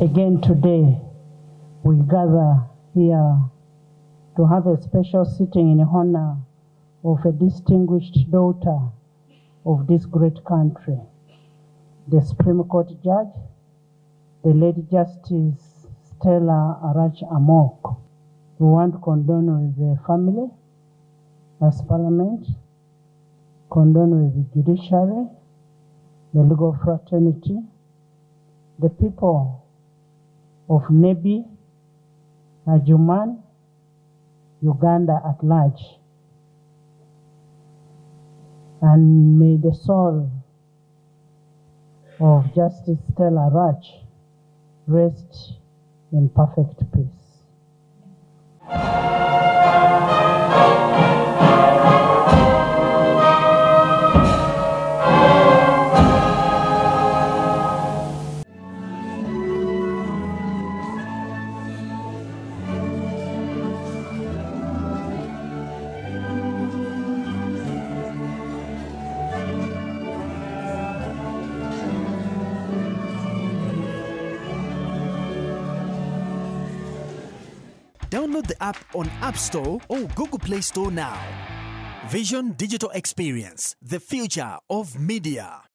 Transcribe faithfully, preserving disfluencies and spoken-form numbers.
Again today, we gather here to have a special sitting in honor of a distinguished daughter of this great country, the Supreme Court Judge, the Lady Justice Stella Arach Amoko. We want to condone with the family as Parliament, condone with the judiciary, the legal fraternity, the people of Nebi, Ajuman, Uganda at large. And may the soul of Justice Stella Arach rest in perfect peace. Download the app on App Store or Google Play Store now. Vision Digital Experience, the future of media.